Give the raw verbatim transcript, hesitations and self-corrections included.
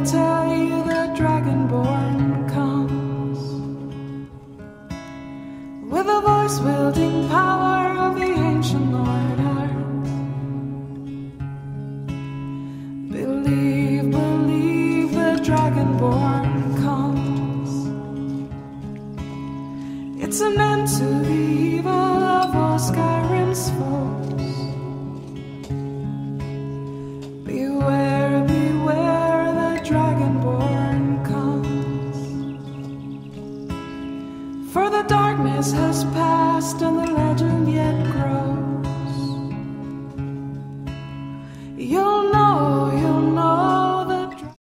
tell you the Dragonborn comes with a voice wielding power of the ancient Lord Earth. Believe, believe the Dragonborn comes. It's an end to the evil of all Skyrim's foes. Beware, beware, the Dragonborn comes. For the darkness has passed and the